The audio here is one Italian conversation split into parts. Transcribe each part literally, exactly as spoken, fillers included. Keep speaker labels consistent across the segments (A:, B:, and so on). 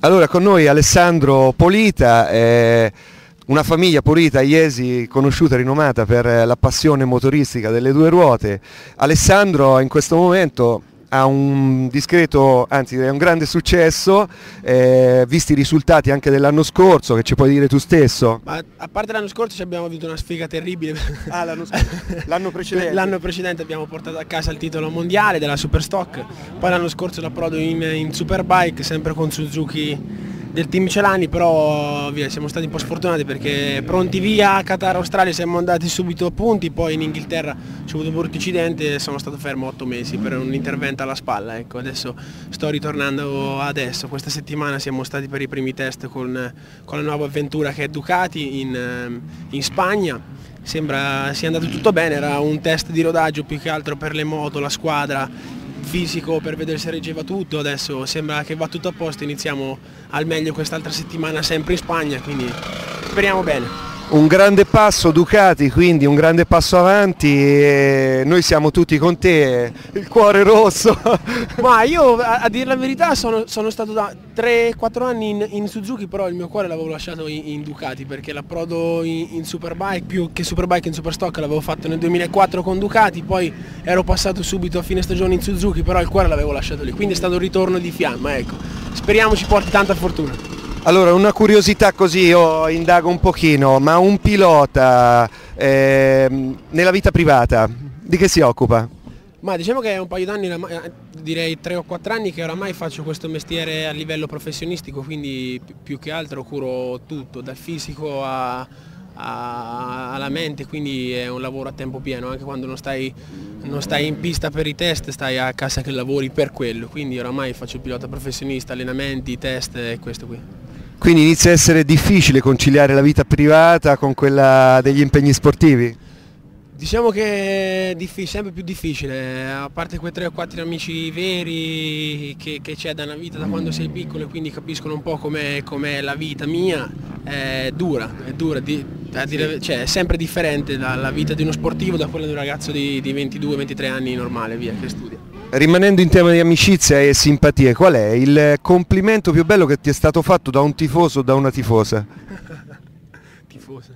A: Allora, con noi Alessandro Polita, eh, una famiglia Polita Iesi conosciuta e rinomata per la passione motoristica delle due ruote. Alessandro in questo momento ha un discreto, anzi è un grande successo, eh, visti i risultati anche dell'anno scorso, che ci puoi dire tu stesso?
B: Ma a parte l'anno scorso abbiamo avuto una sfiga terribile.
A: Ah, l'anno l'anno precedente?
B: L'anno precedente abbiamo portato a casa il titolo mondiale della Superstock, poi l'anno scorso l'approdo in, in Superbike, sempre con Suzuki del team Celani, però via, siamo stati un po' sfortunati perché pronti via a Qatar Australia siamo andati subito a punti, poi in Inghilterra c'è avuto un brutto incidente e sono stato fermo otto mesi per un intervento alla spalla. Ecco, adesso sto ritornando adesso, questa settimana siamo stati per i primi test con, con la nuova avventura che è Ducati in, in Spagna. Sembra sia andato tutto bene, era un test di rodaggio più che altro per le moto, la squadra, fisico per vedere se reggeva tutto. Adesso sembra che va tutto a posto, iniziamo al meglio quest'altra settimana sempre in Spagna, quindi speriamo bene.
A: Un grande passo Ducati, quindi un grande passo avanti, e noi siamo tutti con te, il cuore rosso.
B: Ma io a, a dire la verità sono, sono stato da tre quattro anni in, in Suzuki, però il mio cuore l'avevo lasciato in, in Ducati perché l'approdo in, in Superbike, più che Superbike in Superstock, l'avevo fatto nel duemilaquattro con Ducati, poi ero passato subito a fine stagione in Suzuki, però il cuore l'avevo lasciato lì, quindi è stato un ritorno di fiamma, ecco. Speriamo ci porti tanta fortuna.
A: Allora, una curiosità così, io indago un pochino, ma un pilota eh, nella vita privata di che si occupa?
B: Ma diciamo che è un paio d'anni, direi tre o quattro anni che oramai faccio questo mestiere a livello professionistico, quindi più che altro curo tutto, dal fisico a, a, alla mente, quindi è un lavoro a tempo pieno, anche quando non stai, non stai in pista per i test, stai a casa che lavori per quello, quindi oramai faccio il pilota professionista, allenamenti, test e questo qui.
A: Quindi inizia a essere difficile conciliare la vita privata con quella degli impegni sportivi?
B: Diciamo che è difficile, sempre più difficile, a parte quei tre o quattro amici veri che, che c'è da una vita da quando sei piccolo e quindi capiscono un po' com'è com'è la vita mia, è dura, è dura, di, a dire, cioè, è sempre differente dalla vita di uno sportivo da quella di un ragazzo di, di ventidue ventitré anni normale, via, che studia.
A: Rimanendo in tema di amicizia e simpatie, qual è il complimento più bello che ti è stato fatto da un tifoso o da una tifosa?
B: Tifosa.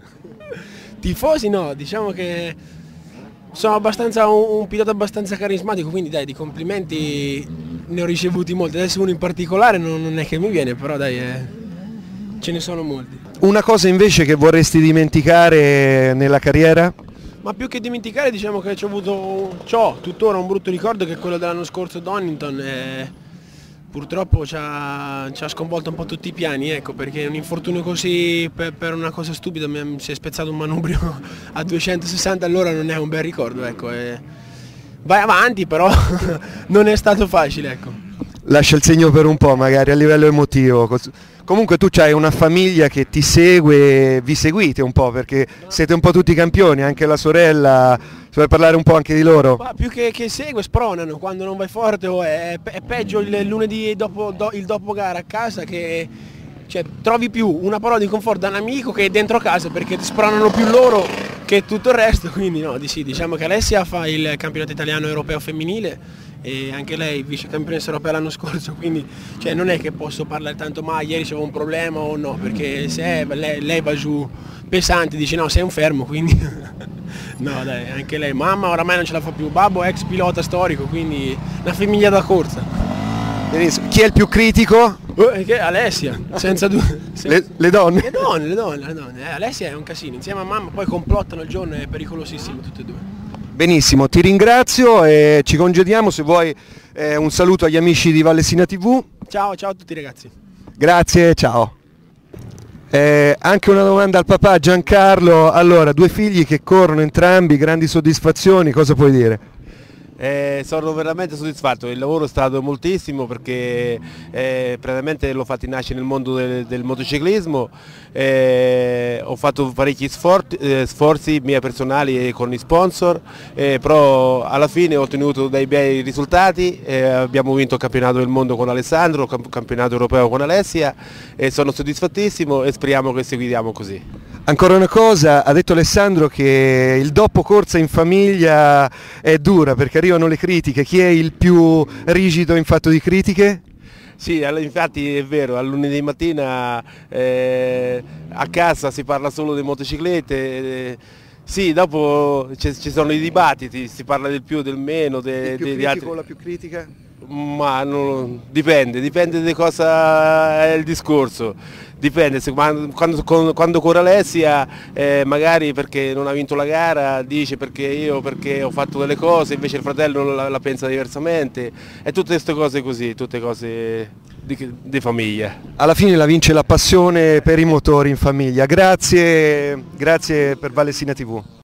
B: Tifosi no, diciamo che sono abbastanza un, un pilota abbastanza carismatico, quindi dai, di complimenti ne ho ricevuti molti. Adesso uno in particolare non, non è che mi viene, però dai, eh, ce ne sono molti.
A: Una cosa invece che vorresti dimenticare nella carriera?
B: Ma più che dimenticare, diciamo che c'ho avuto, c'ho tuttora un brutto ricordo che è quello dell'anno scorso Donington, e purtroppo ci ha, ci ha sconvolto un po' tutti i piani, ecco, perché un infortunio così per, per una cosa stupida mi si è spezzato un manubrio a duecentosessanta all'ora, non è un bel ricordo, ecco, e vai avanti, però non è stato facile, ecco.
A: Lascia il segno per un po', magari a livello emotivo. Comunque tu hai una famiglia che ti segue, vi seguite un po' perché siete un po' tutti campioni, anche la sorella, si vuoi parlare un po' anche di loro?
B: Ma più che, che segue, spronano, quando non vai forte oh, è, è peggio il lunedì dopo, do, il dopo gara a casa che cioè, trovi più una parola di conforto da un amico che dentro casa perché ti spronano più loro che tutto il resto, quindi no, di sì, diciamo che Alessia fa il campionato italiano europeo femminile e anche lei vice campionessa europea l'anno scorso, quindi cioè, non è che posso parlare tanto ma ieri c'avevo un problema o no, perché se lei, lei va giù pesante, dice no sei un fermo, quindi no dai, anche lei, mamma oramai non ce la fa più, babbo ex pilota storico, quindi una famiglia da corsa.
A: Benissimo. Chi è il più critico?
B: Eh, Alessia, senza dubbio.
A: Le, le donne?
B: Le donne, le donne, le donne. Eh, Alessia è un casino, insieme a mamma poi complottano il giorno, è pericolosissimo tutte e due.
A: Benissimo, ti ringrazio e ci congediamo, se vuoi eh, un saluto agli amici di Vallesina tivù.
B: Ciao, ciao a tutti ragazzi.
A: Grazie, ciao. Eh, anche una domanda al papà Giancarlo, allora due figli che corrono entrambi, grandi soddisfazioni, cosa puoi dire?
C: Eh, sono veramente soddisfatto, il lavoro è stato moltissimo perché eh, praticamente l'ho fatto nascere nel mondo del, del motociclismo, eh, ho fatto parecchi sforzi, eh, sforzi miei personali con gli sponsor, eh, però alla fine ho ottenuto dei bei risultati, eh, abbiamo vinto il campionato del mondo con Alessandro, il campionato europeo con Alessia e sono soddisfattissimo e speriamo che seguiamo così.
A: Ancora una cosa, ha detto Alessandro che il dopo corsa in famiglia è dura perché arrivano le critiche, chi è il più rigido in fatto di critiche?
C: Sì, infatti è vero, al lunedì mattina eh, a casa si parla solo di motociclette, eh, sì, dopo ci sono i dibattiti, si parla del più, del meno, de,
A: Il più
C: de,
A: critico,
C: di altri...
A: la più critica?
C: Ma non, dipende, dipende di cosa è il discorso, dipende, se, quando, quando, quando corre Alessia eh, magari perché non ha vinto la gara dice perché io perché ho fatto delle cose, invece il fratello la, la pensa diversamente, e tutte queste cose così, tutte cose di, di famiglia.
A: Alla fine la vince la passione per i motori in famiglia. Grazie, grazie per Valesina tivù.